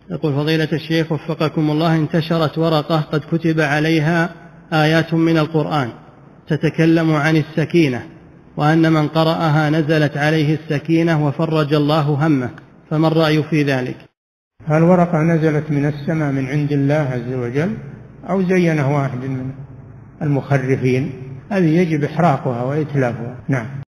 يقول فضيلة الشيخ وفقكم الله، انتشرت ورقة قد كتب عليها آيات من القرآن تتكلم عن السكينة، وأن من قرأها نزلت عليه السكينة وفرج الله همه، فما الرأي في ذلك؟ الورقة نزلت من السماء من عند الله عز وجل أو زينه واحد من المخرفين؟ هذه يجب إحراقها وإتلافها. نعم.